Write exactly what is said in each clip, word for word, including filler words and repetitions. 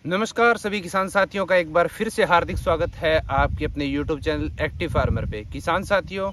नमस्कार सभी किसान साथियों का एक बार फिर से हार्दिक स्वागत है आपके अपने यूट्यूब चैनल एक्टिव फार्मर पे। किसान साथियों,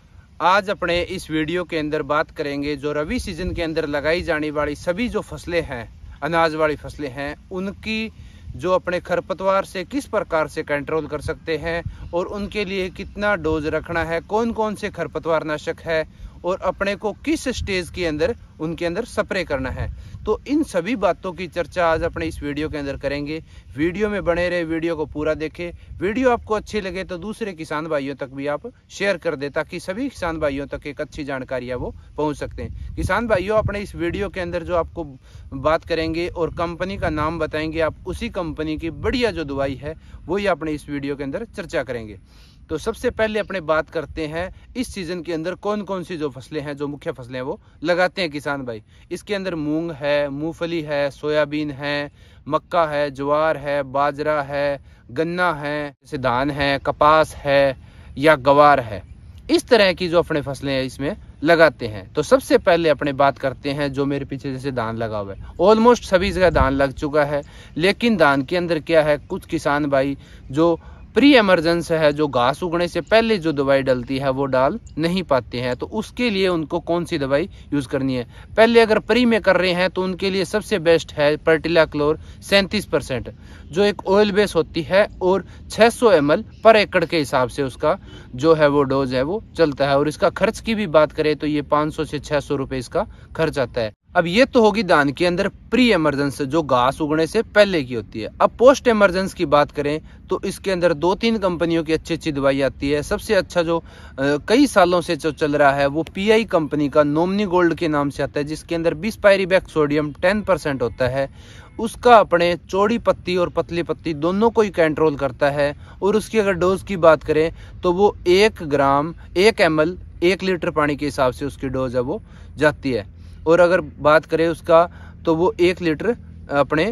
आज अपने इस वीडियो के अंदर बात करेंगे जो रबी सीजन के अंदर लगाई जाने वाली सभी जो फसलें हैं, अनाज वाली फसलें हैं, उनकी जो अपने खरपतवार से किस प्रकार से कंट्रोल कर सकते हैं और उनके लिए कितना डोज रखना है, कौन कौन से खरपतवार नाशक है और अपने को किस स्टेज के अंदर उनके अंदर स्प्रे करना है। तो इन सभी बातों की चर्चा आज अपने इस वीडियो के अंदर करेंगे। वीडियो में बने रहे, वीडियो को पूरा देखें। वीडियो आपको अच्छी लगे तो दूसरे किसान भाइयों तक भी आप शेयर कर दें ताकि सभी किसान भाइयों तक एक अच्छी जानकारी है वो पहुंच सकते हैं। किसान भाइयों, अपने इस वीडियो के अंदर जो आपको बात करेंगे और कंपनी का नाम बताएंगे, आप उसी कंपनी की बढ़िया जो दवाई है वही अपने इस वीडियो के अंदर चर्चा करेंगे। तो सबसे पहले अपने बात करते हैं इस सीजन के अंदर कौन कौन सी जो फसलें हैं, जो मुख्य फसलें हैं वो लगाते हैं किसान भाई। इसके अंदर मूंग है, मूंगफली है, सोयाबीन है, मक्का है, ज्वार है, बाजरा है, गन्ना है, जैसे धान है, कपास है या गवार है। इस तरह की जो अपने फसलें हैं इसमें लगाते हैं। तो सबसे पहले अपने बात करते हैं जो मेरे पीछे जैसे धान लगा हुआ है। ऑलमोस्ट सभी जगह धान लग चुका है, लेकिन धान के अंदर क्या है, कुछ किसान भाई जो प्री एमरजेंस है, जो घास उगने से पहले जो दवाई डलती है वो डाल नहीं पाते हैं। तो उसके लिए उनको कौन सी दवाई यूज करनी है? पहले अगर प्री में कर रहे हैं तो उनके लिए सबसे बेस्ट है पर्टिला क्लोर सैंतीस परसेंट, जो एक ऑयल बेस होती है और छह सौ एम एल पर एकड़ के हिसाब से उसका जो है वो डोज है वो चलता है। और इसका खर्च की भी बात करें तो ये पाँच सौ से छह सौ रुपए इसका खर्च आता है। अब ये तो होगी धान के अंदर प्री एमरजेंस जो घास उगने से पहले की होती है। अब पोस्ट एमरजेंस की बात करें तो इसके अंदर दो तीन कंपनियों की अच्छी अच्छी दवाई आती है। सबसे अच्छा जो आ, कई सालों से जो चल रहा है वो पीआई कंपनी का नोमनी गोल्ड के नाम से आता है, जिसके अंदर बिसपायरिबेक सोडियम टेन परसेंट होता है। उसका अपने चौड़ी पत्ती और पतली पत्ती दोनों को ही कंट्रोल करता है। और उसकी अगर डोज की बात करें तो वो एक ग्राम एक एम एल एक लीटर पानी के हिसाब से उसकी डोज है वो जाती है। और अगर बात करें उसका तो वो एक लीटर अपने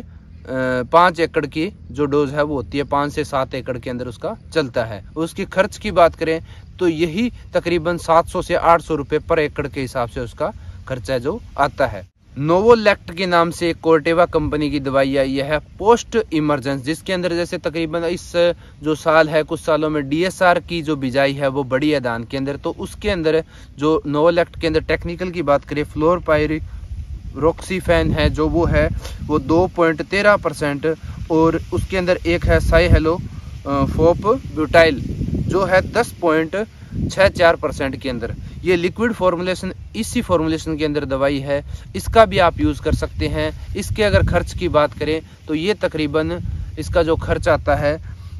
पाँच एकड़ की जो डोज है वो होती है, पाँच से सात एकड़ के अंदर उसका चलता है। उसकी खर्च की बात करें तो यही तकरीबन सात सौ से आठ सौ रुपये पर एकड़ के हिसाब से उसका खर्चा जो आता है। नोवोलैक्ट के नाम से एक कोर्टेवा कंपनी की दवाई आई है पोस्ट इमरजेंस, जिसके अंदर जैसे तकरीबन इस जो साल है कुछ सालों में डीएसआर की जो बिजाई है वो बड़ी है धान के अंदर। तो उसके अंदर जो नोवोलैक्ट के अंदर टेक्निकल की बात करें, फ्लोरपायरी रोक्सीफेन है जो वो है वो दो पॉइंट तेरह परसेंट, और उसके अंदर एक है साई हेलो फोप ब्यूटाइल जो है दस पॉइंट छः चार परसेंट के अंदर। ये लिक्विड फॉर्मुलेशन इसी फॉर्मुलेशन के अंदर दवाई है, इसका भी आप यूज़ कर सकते हैं। इसके अगर खर्च की बात करें तो ये तकरीबन इसका जो खर्च आता है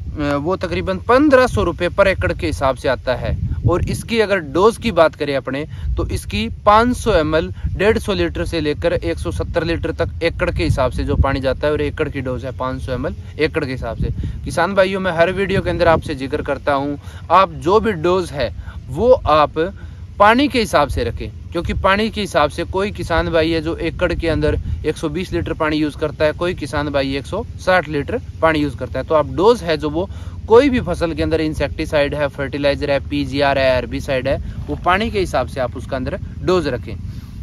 वो तकरीबन पंद्रह सौ रुपये पर एकड़ के हिसाब से आता है। और इसकी अगर डोज की बात करें अपने तो इसकी पाँच सौ एम एल डेढ़ सौ लीटर से लेकर एक सौ सत्तर लीटर तक एकड़ के हिसाब से जो पानी जाता है, और एकड़ की डोज है पाँच सौ एम एल एकड़ के हिसाब से। किसान भाइयों, मैं हर वीडियो के अंदर आपसे जिक्र करता हूँ, आप जो भी डोज है वो आप पानी के हिसाब से रखें, क्योंकि पानी के हिसाब से कोई किसान भाई है जो एकड़ के अंदर एक सौ बीस लीटर पानी यूज़ करता है, कोई किसान भाई एक सौ साठ लीटर पानी यूज़ करता है। तो आप डोज है जो वो कोई भी फसल के अंदर इंसेक्टिसाइड है, फर्टिलाइजर है, पीजीआर है, हर्बिसाइड है, वो पानी के हिसाब से आप उसका अंदर डोज रखें।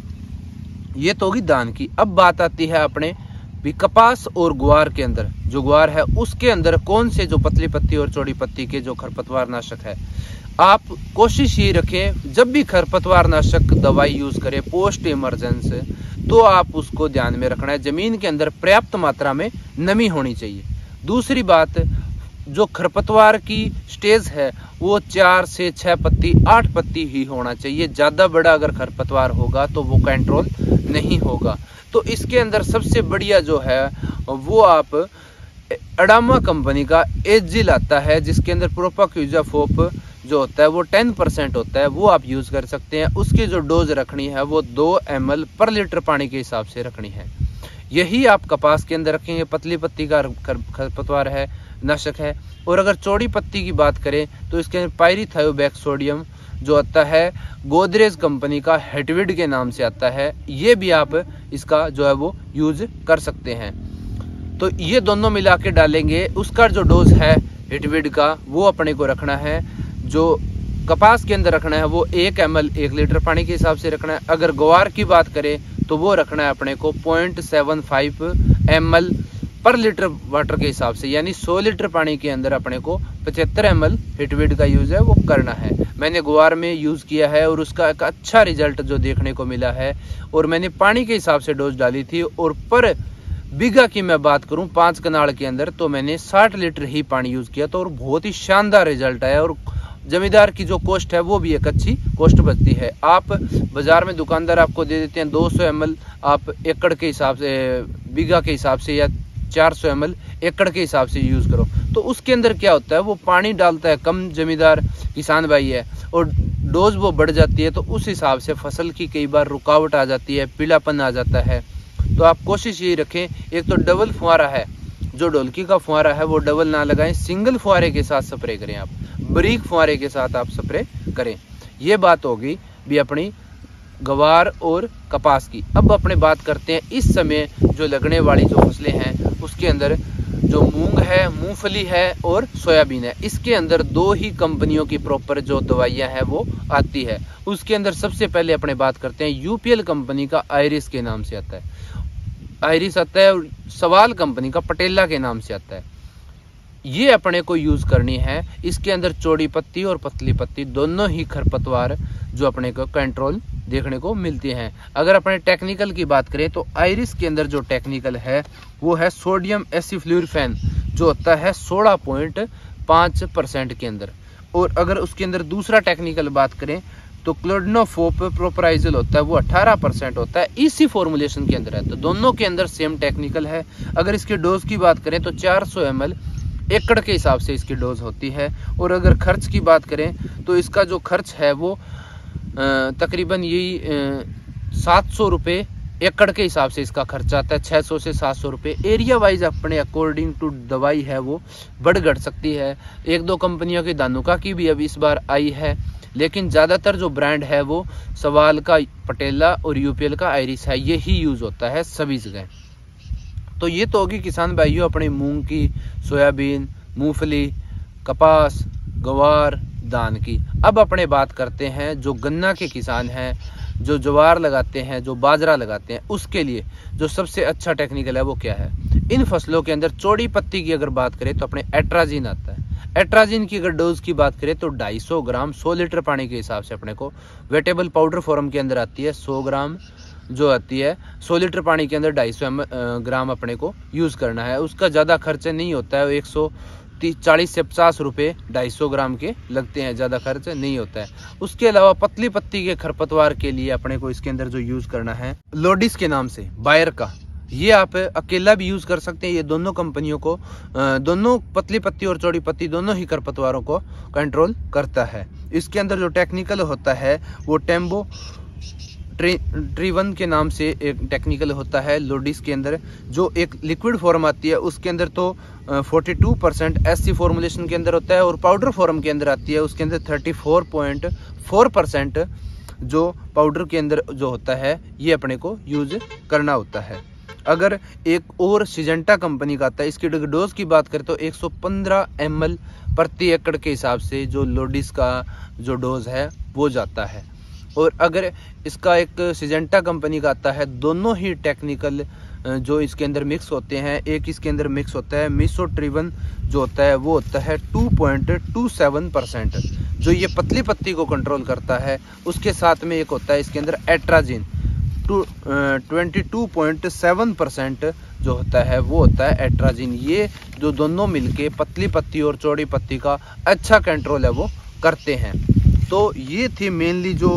ये तो होगी धान की। अब बात आती है अपने भी कपास और ग्वार के अंदर। जो ग्वार है उसके अंदर कौन से जो पतली पत्ती और चौड़ी पत्ती के जो खरपतवार नाशक है, आप कोशिश ये रखें जब भी खरपतवार नाशक दवाई यूज करें पोस्ट इमरजेंस, तो आप उसको ध्यान में रखना है जमीन के अंदर पर्याप्त मात्रा में नमी होनी चाहिए। दूसरी बात, जो खरपतवार की स्टेज है वो चार से छह पत्ती आठ पत्ती ही होना चाहिए। ज्यादा बड़ा अगर खरपतवार होगा तो वो कंट्रोल नहीं होगा। तो इसके अंदर सबसे बढ़िया जो है वो आप अडामा कंपनी का एजिल आता है, जिसके अंदर प्रोपाक्यूजाफोप जो होता है वो टेन परसेंट होता है, वो आप यूज कर सकते हैं। उसकी जो डोज रखनी है वो दो एम एल पर लीटर पानी के हिसाब से रखनी है। यही आप कपास के अंदर रखेंगे। पतली पत्ती का खरपतवार है नाशक है। और अगर चौड़ी पत्ती की बात करें तो इसके अंदर पायरीथायोबैक सोडियम जो आता है गोदरेज कंपनी का हेटविड के नाम से आता है, ये भी आप इसका जो है वो यूज कर सकते हैं। तो ये दोनों मिला के डालेंगे। उसका जो डोज है हेटविड का वो अपने को रखना है। जो कपास के अंदर रखना है वो एक एम एल एक लीटर पानी के हिसाब से रखना है। अगर ग्वार की बात करें तो वो रखना है अपने को point seven five M L पर लीटर वाटर के हिसाब से, यानी सौ लीटर पानी के अंदर अपने को पचहत्तर एम एल हिटवीड का यूज है वो करना है। मैंने गुवार में यूज किया है और उसका एक अच्छा रिजल्ट जो देखने को मिला है। और मैंने पानी के हिसाब से डोज डाली थी, और पर बीघा की मैं बात करूं पांच कनाल के अंदर तो मैंने साठ लीटर ही पानी यूज किया, तो और बहुत ही शानदार रिजल्ट आया। और जमींदार की जो कॉस्ट है वो भी एक अच्छी कॉस्ट बचती है। आप बाजार में दुकानदार आपको दे देते हैं दो सौ एम एल आप एकड़ के हिसाब से, बीघा के हिसाब से, या चार सौ एम एल एकड़ के हिसाब से यूज करो, तो उसके अंदर क्या होता है वो पानी डालता है कम जमींदार किसान भाई है, और डोज वो बढ़ जाती है, तो उस हिसाब से फसल की कई बार रुकावट आ जाती है, पीलापन आ जाता है। तो आप कोशिश यही रखें, एक तो डबल फुहारा है, जो ढोलकी का फुहारा है वो डबल ना लगाएं, सिंगल फुहारे के साथ स्प्रे करें, आप बारीक फुहारे के साथ आप स्प्रे करें। ये बात होगी भी अपनी गवार और कपास की। अब अपने बात करते हैं इस समय जो लगने वाली जो फसलें हैं उसके अंदर जो मूंग है, मूंगफली है और सोयाबीन है। इसके अंदर दो ही कंपनियों की प्रॉपर जो दवाइयां हैं वो आती है। उसके अंदर सबसे पहले अपने बात करते हैं यूपीएल कंपनी का आयरिस के नाम से आता है, आयरिस आता है, और सवाल कंपनी का पटेला के नाम से आता है। ये अपने को यूज करनी है। इसके अंदर चौड़ी पत्ती और पतली पत्ती दोनों ही खरपतवार जो अपने को कंट्रोल देखने को मिलती हैं। अगर अपने टेक्निकल की बात करें तो आयरिस के अंदर जो टेक्निकल है वो है सोडियम एसिफ्लूरिफेन, जो होता है सोलह पॉइंट पाँच परसेंट के अंदर। और अगर उसके अंदर दूसरा टेक्निकल बात करें तो क्लोडनोफोप प्रोपराइजल होता है, वो अठारह परसेंट होता है, इसी फॉर्मुलेशन के अंदर है। तो दोनों के अंदर सेम टेक्निकल है। अगर इसके डोज की बात करें तो चार सौ एम एल एकड़ के हिसाब से इसकी डोज होती है। और अगर खर्च की बात करें तो इसका जो खर्च है वो तकरीबन यही सात सौ रुपये एकड़ के हिसाब से इसका खर्चा आता है, छः सौ से सात सौ रुपये। एरिया वाइज अपने अकॉर्डिंग टू दवाई है वो बढ़ घट सकती है। एक दो कंपनियों की धानुका की भी अभी इस बार आई है, लेकिन ज़्यादातर जो ब्रांड है वो सवाल का पटेला और यूपीएल का आयरिस है, ये ही यूज़ होता है सभी जगह। तो ये तो होगी किसान भाइयों अपनी मूंग की, सोयाबीन, मूंगफली, कपास, गवार, धान की। अब अपने बात करते हैं जो गन्ना के किसान हैं, जो ज्वार लगाते हैं, जो बाजरा लगाते हैं, उसके लिए जो सबसे अच्छा टेक्निकल है वो क्या है। इन फसलों के अंदर चौड़ी पत्ती की अगर बात करें तो अपने एट्राजीन आता है। एट्राजीन की अगर डोज की बात करें तो ढाई सौ ग्राम सौ लीटर पानी के हिसाब से अपने को वेटेबल पाउडर फॉर्म के अंदर आती है। सौ ग्राम जो आती है सौ लीटर पानी के अंदर ढाई सौ ग्राम अपने को यूज़ करना है। उसका ज़्यादा खर्च नहीं होता है, एक सौ चालीस से पचास रुपये ढाई सौ ग्राम के लगते हैं, ज़्यादा खर्च नहीं होता है। उसके अलावा पतली पत्ती के खरपतवार के लिए अपने को इसके अंदर जो यूज़ करना है लोडिस के नाम से, बायर का, ये आप अकेला भी यूज़ कर सकते हैं। ये दोनों कंपनियों को, दोनों पतली पत्ती और चौड़ी पत्ती दोनों ही खरपतवारों को कंट्रोल करता है। इसके अंदर जो टेक्निकल होता है वो टेम्बो ट्री ट्रीवन के नाम से एक टेक्निकल होता है लोडिस के अंदर, जो एक लिक्विड फॉर्म आती है। उसके अंदर तो बयालीस परसेंट एससी फॉर्मुलेशन के अंदर होता है, और पाउडर फॉर्म के अंदर आती है उसके अंदर चौंतीस पॉइंट चार परसेंट जो पाउडर के अंदर जो होता है ये अपने को यूज करना होता है। अगर एक और सिजेंटा कंपनी का आता है, इसकी डोज की बात करें तो एक सौ पंद्रह एम एल प्रति एकड़ के हिसाब से जो लोडिस का जो डोज है वो जाता है। और अगर इसका एक सिजेंटा कंपनी का आता है, दोनों ही टेक्निकल जो इसके अंदर मिक्स होते हैं, एक इसके अंदर मिक्स होता है मीसोट्रिवन जो होता है वो होता है दो पॉइंट दो सात परसेंट, जो ये पतली पत्ती को कंट्रोल करता है। उसके साथ में एक होता है इसके अंदर atrazine two twenty two point seven percent जो होता है वो होता है एट्राजीन। ये जो दोनों मिलके पतली पत्ती और चौड़ी पत्ती का अच्छा कंट्रोल है वो करते हैं। तो ये थी मेनली जो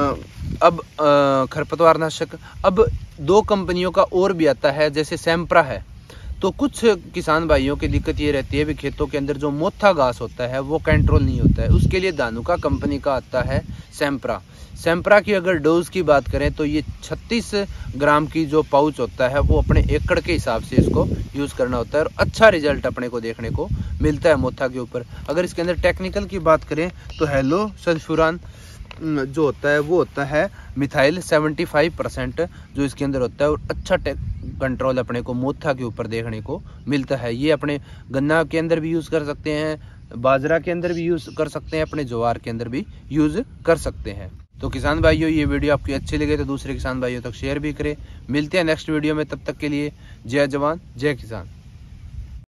अब खरपतवार नाशक। अब दो कंपनियों का और भी आता है, जैसे सैम्प्रा है। तो कुछ किसान भाइयों की दिक्कत ये रहती है भी खेतों के अंदर जो मोथा घास होता है वो कंट्रोल नहीं होता है, उसके लिए धानुका कंपनी का आता है सैम्प्रा। सैम्प्रा की अगर डोज की बात करें तो ये छत्तीस ग्राम की जो पाउच होता है वो अपने एकड़ के हिसाब से इसको यूज़ करना होता है, और अच्छा रिजल्ट अपने को देखने को मिलता है मोथा के ऊपर। अगर इसके अंदर टेक्निकल की बात करें तो हेलो सल्फ्यूरान जो होता है वो होता है मिथाइल पचहत्तर परसेंट जो इसके अंदर होता है, और अच्छा कंट्रोल अपने को मोथा के ऊपर देखने को मिलता है। ये अपने गन्ना के अंदर भी यूज़ कर सकते हैं, बाजरा के अंदर भी यूज़ कर सकते हैं, अपने ज्वार के अंदर भी यूज़ कर सकते हैं। तो किसान भाइयों ये वीडियो आपकी अच्छी लगे तो दूसरे किसान भाइयों तक शेयर भी करें। मिलते हैं नेक्स्ट वीडियो में, तब तक के लिए जय जवान जय किसान।